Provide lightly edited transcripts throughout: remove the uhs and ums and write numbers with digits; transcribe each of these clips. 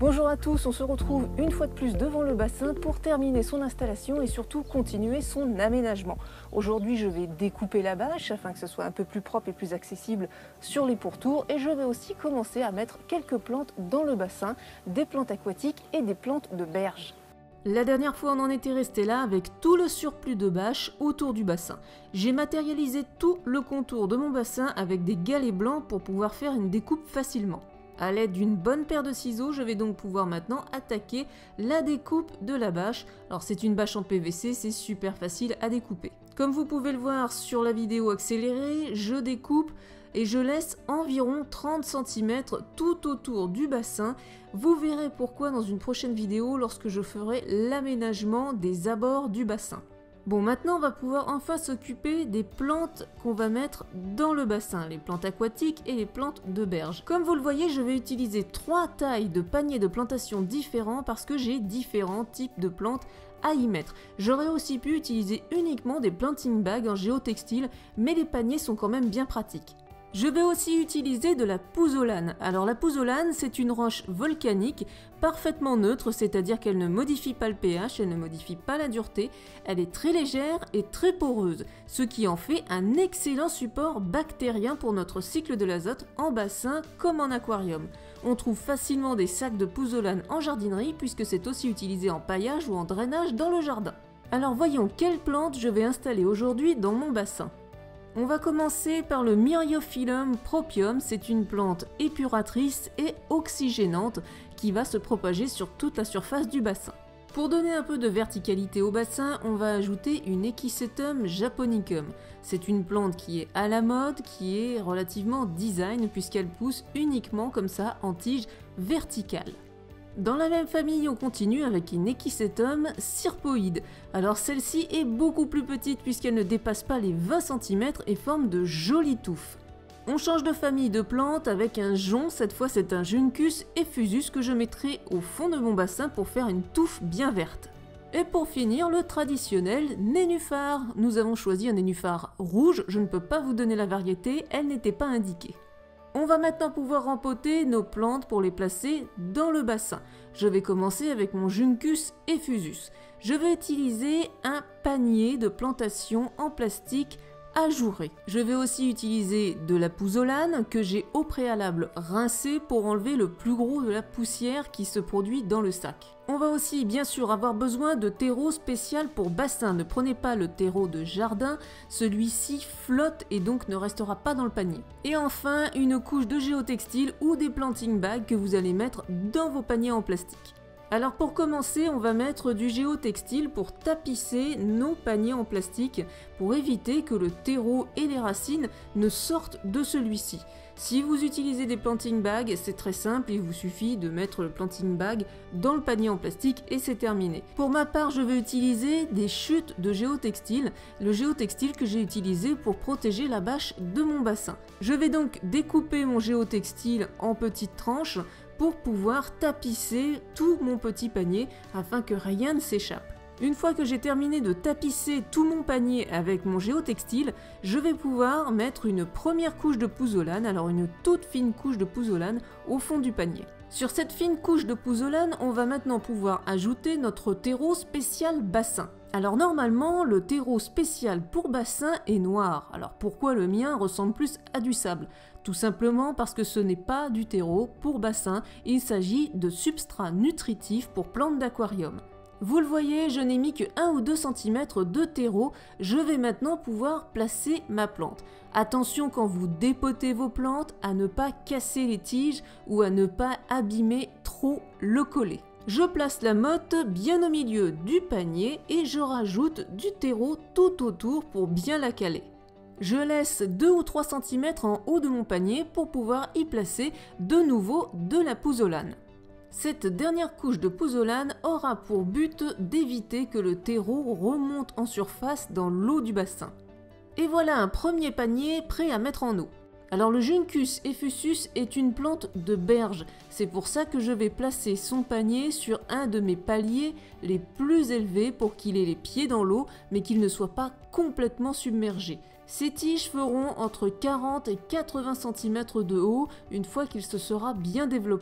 Bonjour à tous, on se retrouve une fois de plus devant le bassin pour terminer son installation et surtout continuer son aménagement. Aujourd'hui, je vais découper la bâche afin que ce soit un peu plus propre et plus accessible sur les pourtours, et je vais aussi commencer à mettre quelques plantes dans le bassin, des plantes aquatiques et des plantes de berge. La dernière fois, on en était resté là avec tout le surplus de bâche autour du bassin. J'ai matérialisé tout le contour de mon bassin avec des galets blancs pour pouvoir faire une découpe facilement. À l'aide d'une bonne paire de ciseaux, je vais donc pouvoir maintenant attaquer la découpe de la bâche. Alors c'est une bâche en PVC, c'est super facile à découper. Comme vous pouvez le voir sur la vidéo accélérée, je découpe et je laisse environ 30 cm tout autour du bassin. Vous verrez pourquoi dans une prochaine vidéo lorsque je ferai l'aménagement des abords du bassin. Bon, maintenant on va pouvoir enfin s'occuper des plantes qu'on va mettre dans le bassin, les plantes aquatiques et les plantes de berge. Comme vous le voyez, je vais utiliser 3 tailles de paniers de plantation différents parce que j'ai différents types de plantes à y mettre. J'aurais aussi pu utiliser uniquement des planting bags en géotextile, mais les paniers sont quand même bien pratiques. Je vais aussi utiliser de la pouzzolane. Alors la pouzzolane, c'est une roche volcanique parfaitement neutre, c'est-à-dire qu'elle ne modifie pas le pH, elle ne modifie pas la dureté, elle est très légère et très poreuse, ce qui en fait un excellent support bactérien pour notre cycle de l'azote en bassin comme en aquarium. On trouve facilement des sacs de pouzzolane en jardinerie puisque c'est aussi utilisé en paillage ou en drainage dans le jardin. Alors voyons quelle plante je vais installer aujourd'hui dans mon bassin. On va commencer par le Myriophyllum propium, c'est une plante épuratrice et oxygénante qui va se propager sur toute la surface du bassin. Pour donner un peu de verticalité au bassin, on va ajouter une Echisetum japonicum. C'est une plante qui est à la mode, qui est relativement design puisqu'elle pousse uniquement comme ça en tige verticale. Dans la même famille, on continue avec une Echisetum syrpoide. Alors celle-ci est beaucoup plus petite puisqu'elle ne dépasse pas les 20 cm et forme de jolies touffes. On change de famille de plantes avec un jonc, cette fois c'est un Juncus effusus que je mettrai au fond de mon bassin pour faire une touffe bien verte. Et pour finir, le traditionnel nénuphar. Nous avons choisi un nénuphar rouge, je ne peux pas vous donner la variété, elle n'était pas indiquée. On va maintenant pouvoir rempoter nos plantes pour les placer dans le bassin. Je vais commencer avec mon Juncus effusus. Je vais utiliser un panier de plantation en plastique ajouré. Je vais aussi utiliser de la pouzzolane que j'ai au préalable rincée pour enlever le plus gros de la poussière qui se produit dans le sac. On va aussi bien sûr avoir besoin de terreau spécial pour bassin. Ne prenez pas le terreau de jardin, celui-ci flotte et donc ne restera pas dans le panier. Et enfin, une couche de géotextile ou des planting bags que vous allez mettre dans vos paniers en plastique. Alors pour commencer, on va mettre du géotextile pour tapisser nos paniers en plastique pour éviter que le terreau et les racines ne sortent de celui-ci. Si vous utilisez des planting bags, c'est très simple, il vous suffit de mettre le planting bag dans le panier en plastique et c'est terminé. Pour ma part, je vais utiliser des chutes de géotextile, le géotextile que j'ai utilisé pour protéger la bâche de mon bassin. Je vais donc découper mon géotextile en petites tranches pour pouvoir tapisser tout mon petit panier afin que rien ne s'échappe. Une fois que j'ai terminé de tapisser tout mon panier avec mon géotextile, je vais pouvoir mettre une première couche de pouzzolane, alors une toute fine couche de pouzzolane au fond du panier. Sur cette fine couche de pouzzolane, on va maintenant pouvoir ajouter notre terreau spécial bassin. Alors normalement, le terreau spécial pour bassin est noir. Alors pourquoi le mien ressemble plus à du sable? Tout simplement parce que ce n'est pas du terreau pour bassin, il s'agit de substrat nutritif pour plantes d'aquarium. Vous le voyez, je n'ai mis que 1 ou 2 cm de terreau, je vais maintenant pouvoir placer ma plante. Attention quand vous dépotez vos plantes à ne pas casser les tiges ou à ne pas abîmer trop le collet. Je place la motte bien au milieu du panier et je rajoute du terreau tout autour pour bien la caler. Je laisse 2 ou 3 cm en haut de mon panier pour pouvoir y placer de nouveau de la pouzzolane. Cette dernière couche de pouzzolane aura pour but d'éviter que le terreau remonte en surface dans l'eau du bassin. Et voilà un premier panier prêt à mettre en eau. Alors le Juncus effusus est une plante de berge, c'est pour ça que je vais placer son panier sur un de mes paliers les plus élevés pour qu'il ait les pieds dans l'eau mais qu'il ne soit pas complètement submergé. Ces tiges feront entre 40 et 80 cm de haut une fois qu'il se sera bien développé.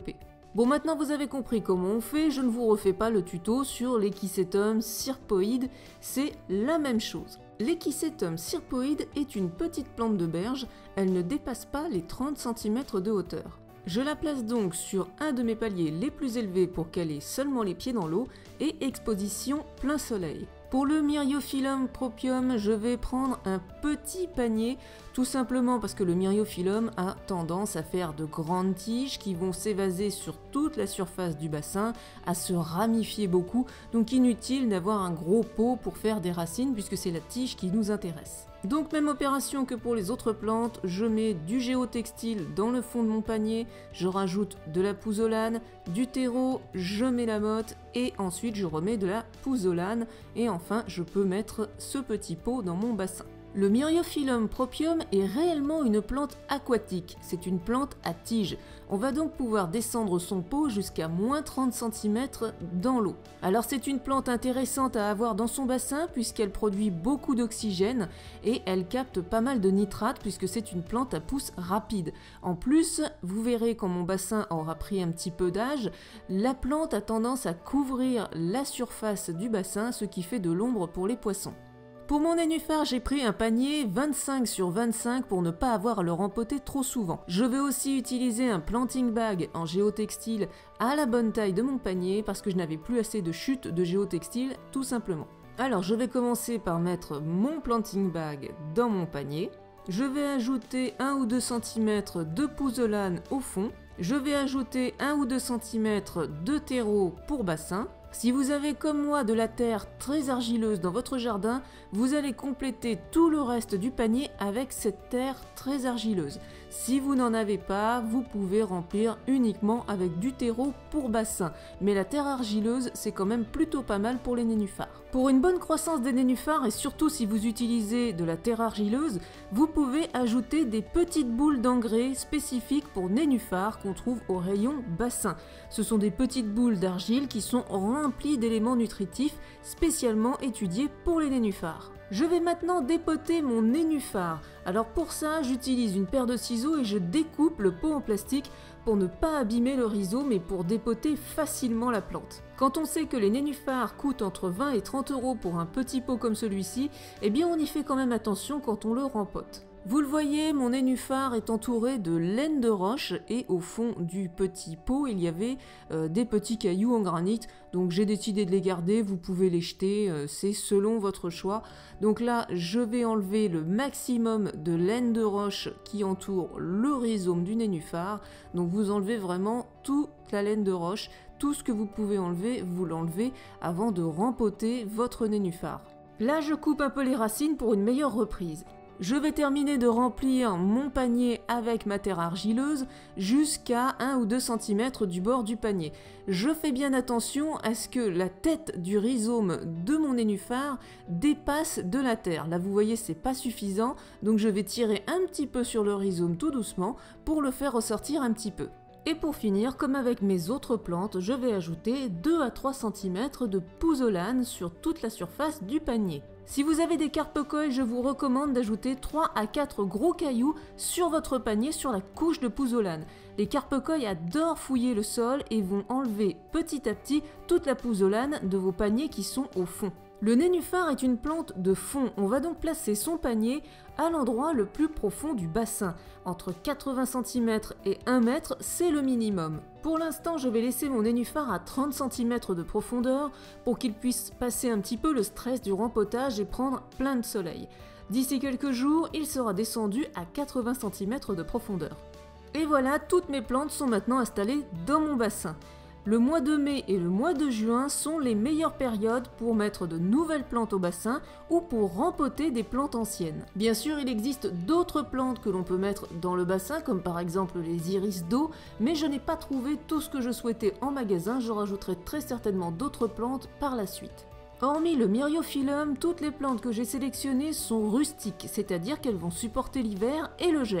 Bon, maintenant vous avez compris comment on fait, je ne vous refais pas le tuto sur l'Echisetum syrpoide, c'est la même chose. L'Echisetum syrpoide est une petite plante de berge, elle ne dépasse pas les 30 cm de hauteur. Je la place donc sur un de mes paliers les plus élevés pour qu'elle ait seulement les pieds dans l'eau et exposition plein soleil. Pour le Myriophyllum propium, je vais prendre un petit panier, tout simplement parce que le Myriophyllum a tendance à faire de grandes tiges qui vont s'évaser sur toute la surface du bassin, à se ramifier beaucoup, donc inutile d'avoir un gros pot pour faire des racines puisque c'est la tige qui nous intéresse. Donc même opération que pour les autres plantes, je mets du géotextile dans le fond de mon panier, je rajoute de la pouzzolane, du terreau, je mets la motte et ensuite je remets de la pouzzolane et enfin je peux mettre ce petit pot dans mon bassin. Le Myriophyllum propium est réellement une plante aquatique, c'est une plante à tige. On va donc pouvoir descendre son pot jusqu'à moins 30 cm dans l'eau. Alors c'est une plante intéressante à avoir dans son bassin puisqu'elle produit beaucoup d'oxygène et elle capte pas mal de nitrates puisque c'est une plante à pousse rapide. En plus, vous verrez quand mon bassin aura pris un petit peu d'âge, la plante a tendance à couvrir la surface du bassin, ce qui fait de l'ombre pour les poissons. Pour mon nénuphar, j'ai pris un panier 25 sur 25 pour ne pas avoir à le rempoter trop souvent. Je vais aussi utiliser un planting bag en géotextile à la bonne taille de mon panier parce que je n'avais plus assez de chute de géotextile tout simplement. Alors je vais commencer par mettre mon planting bag dans mon panier. Je vais ajouter 1 ou 2 cm de pouzzolane au fond. Je vais ajouter 1 ou 2 cm de terreau pour bassin. Si vous avez comme moi de la terre très argileuse dans votre jardin, vous allez compléter tout le reste du panier avec cette terre très argileuse. Si vous n'en avez pas, vous pouvez remplir uniquement avec du terreau pour bassin. Mais la terre argileuse, c'est quand même plutôt pas mal pour les nénuphars. Pour une bonne croissance des nénuphars, et surtout si vous utilisez de la terre argileuse, vous pouvez ajouter des petites boules d'engrais spécifiques pour nénuphars qu'on trouve au rayon bassin. Ce sont des petites boules d'argile qui sont remplies d'éléments nutritifs spécialement étudiés pour les nénuphars. Je vais maintenant dépoter mon nénuphar. Alors pour ça, j'utilise une paire de ciseaux et je découpe le pot en plastique pour ne pas abîmer le rhizome et pour dépoter facilement la plante. Quand on sait que les nénuphars coûtent entre 20 et 30 € pour un petit pot comme celui-ci, eh bien on y fait quand même attention quand on le rempote. Vous le voyez, mon nénuphar est entouré de laine de roche et au fond du petit pot, il y avait des petits cailloux en granit. Donc j'ai décidé de les garder, vous pouvez les jeter, c'est selon votre choix. Donc là, je vais enlever le maximum de laine de roche qui entoure le rhizome du nénuphar. Donc vous enlevez vraiment toute la laine de roche, tout ce que vous pouvez enlever, vous l'enlevez avant de rempoter votre nénuphar. Là, je coupe un peu les racines pour une meilleure reprise. Je vais terminer de remplir mon panier avec ma terre argileuse jusqu'à 1 ou 2 cm du bord du panier. Je fais bien attention à ce que la tête du rhizome de mon nénuphar dépasse de la terre. Là vous voyez c'est pas suffisant, donc je vais tirer un petit peu sur le rhizome tout doucement pour le faire ressortir un petit peu. Et pour finir, comme avec mes autres plantes, je vais ajouter 2 à 3 cm de pouzzolane sur toute la surface du panier. Si vous avez des carpocoïs, je vous recommande d'ajouter 3 à 4 gros cailloux sur votre panier sur la couche de pouzzolane. Les carpocoïs adorent fouiller le sol et vont enlever petit à petit toute la pouzzolane de vos paniers qui sont au fond. Le nénuphar est une plante de fond, on va donc placer son panier à l'endroit le plus profond du bassin. Entre 80 cm et 1 m, c'est le minimum. Pour l'instant, je vais laisser mon nénuphar à 30 cm de profondeur pour qu'il puisse passer un petit peu le stress du rempotage et prendre plein de soleil. D'ici quelques jours, il sera descendu à 80 cm de profondeur. Et voilà, toutes mes plantes sont maintenant installées dans mon bassin. Le mois de mai et le mois de juin sont les meilleures périodes pour mettre de nouvelles plantes au bassin ou pour rempoter des plantes anciennes. Bien sûr, il existe d'autres plantes que l'on peut mettre dans le bassin, comme par exemple les iris d'eau, mais je n'ai pas trouvé tout ce que je souhaitais en magasin, je rajouterai très certainement d'autres plantes par la suite. Hormis le Myriophyllum, toutes les plantes que j'ai sélectionnées sont rustiques, c'est-à-dire qu'elles vont supporter l'hiver et le gel.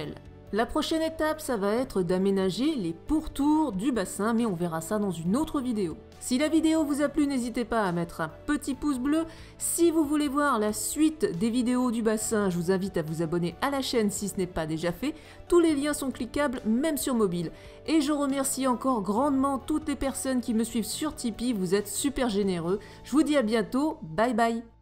La prochaine étape, ça va être d'aménager les pourtours du bassin, mais on verra ça dans une autre vidéo. Si la vidéo vous a plu, n'hésitez pas à mettre un petit pouce bleu. Si vous voulez voir la suite des vidéos du bassin, je vous invite à vous abonner à la chaîne si ce n'est pas déjà fait. Tous les liens sont cliquables, même sur mobile. Et je remercie encore grandement toutes les personnes qui me suivent sur Tipeee, vous êtes super généreux. Je vous dis à bientôt, bye bye.